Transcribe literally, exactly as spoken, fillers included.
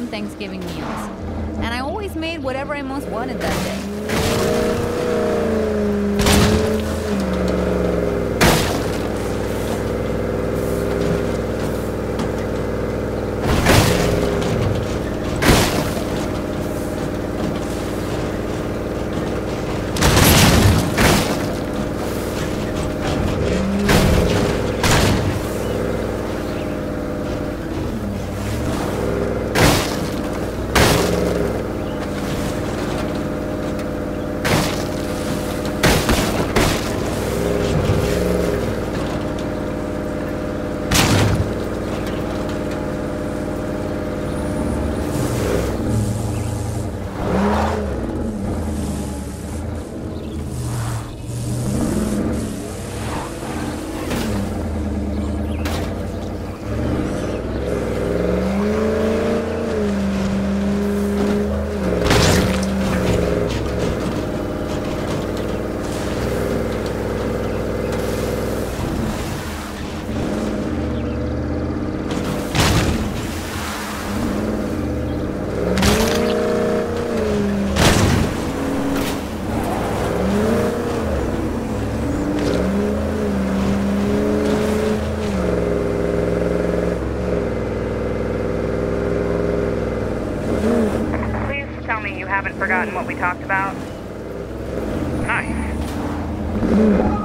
on Thanksgiving meals. And I always made whatever I most wanted that day. Haven't forgotten what we talked about? Nice.